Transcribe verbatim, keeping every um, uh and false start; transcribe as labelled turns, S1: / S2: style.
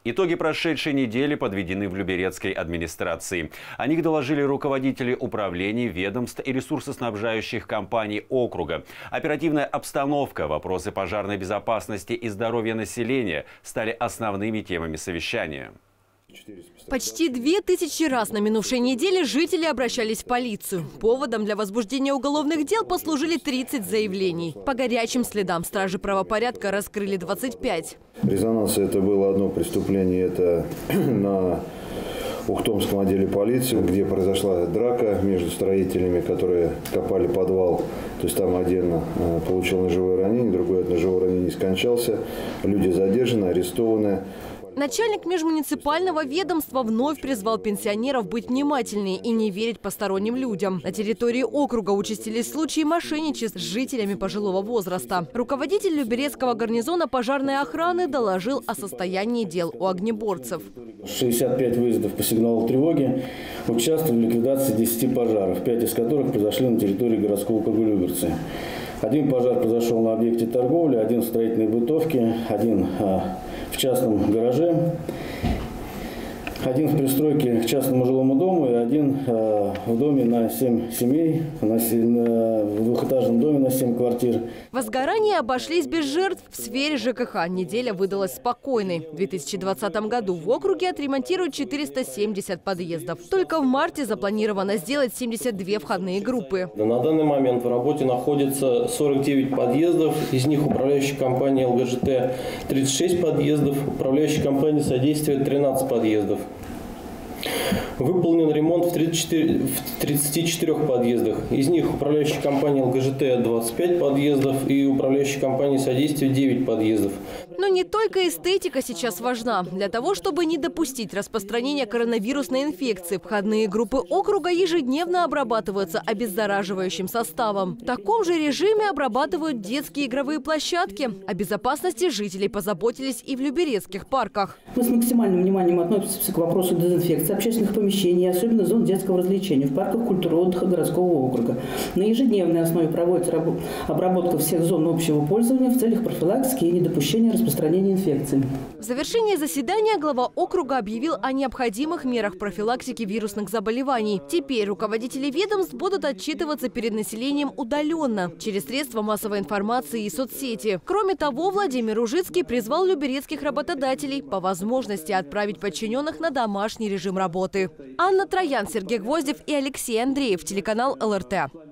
S1: Итоги прошедшей недели подведены в Люберецкой администрации. О них доложили руководители управлений, ведомств и ресурсоснабжающих компаний округа. Оперативная обстановка, вопросы пожарной безопасности и здоровья населения стали основными темами совещания.
S2: Почти две тысячи раз на минувшей неделе жители обращались в полицию. Поводом для возбуждения уголовных дел послужили тридцать заявлений. По горячим следам стражи правопорядка раскрыли двадцать пять.
S3: Резонанс — это было одно преступление, это на Ухтомском отделе полиции, где произошла драка между строителями, которые копали подвал. То есть там один получил ножевое ранение, другой от ножевого ранения скончался. Люди задержаны, арестованы.
S2: Начальник межмуниципального ведомства вновь призвал пенсионеров быть внимательнее и не верить посторонним людям. На территории округа участились случаи мошенничеств с жителями пожилого возраста. Руководитель Люберецкого гарнизона пожарной охраны доложил о состоянии дел у огнеборцев.
S4: шестьдесят пять выездов по сигналу тревоги участвовали в ликвидации десяти пожаров, пять из которых произошли на территории городского округа Люберцы. Один пожар произошел на объекте торговли, один в строительной бытовке, один а, в частном гараже, один в пристройке к частному жилому дому и один э, в доме на семь семей, на, на, в двухэтажном доме на семь квартир.
S2: Возгорания обошлись без жертв в сфере ЖКХ. Неделя выдалась спокойной. В две тысячи двадцатом году в округе отремонтируют четыреста семьдесят подъездов. Только в марте запланировано сделать семьдесят две входные группы.
S5: На данный момент в работе находится сорок девять подъездов. Из них управляющая компания ЛГЖТ тридцать шесть подъездов, управляющая компания содействия тринадцать подъездов. Выполнен ремонт в тридцати четырёх подъездах. Из них управляющая компания ЛГЖТ двадцать пять подъездов и управляющая компания содействия девять подъездов.
S2: Но не только эстетика сейчас важна. Для того, чтобы не допустить распространения коронавирусной инфекции, входные группы округа ежедневно обрабатываются обеззараживающим составом. В таком же режиме обрабатывают детские игровые площадки. О безопасности жителей позаботились и в люберецких парках.
S6: Мы с максимальным вниманием относимся к вопросу дезинфекции общественных помещений, особенно зон детского развлечения в парках культуры и отдыха городского округа. На ежедневной основе проводится обработка всех зон общего пользования в целях профилактики и недопущения распространения инфекции.
S2: В завершении заседания глава округа объявил о необходимых мерах профилактики вирусных заболеваний. Теперь руководители ведомств будут отчитываться перед населением удаленно, через средства массовой информации и соцсети. Кроме того, Владимир Ужицкий призвал люберецких работодателей по возможности отправить подчиненных на домашний режим работы. Анна Троян, Сергей Гвоздев и Алексей Андреев, телеканал эл эр тэ.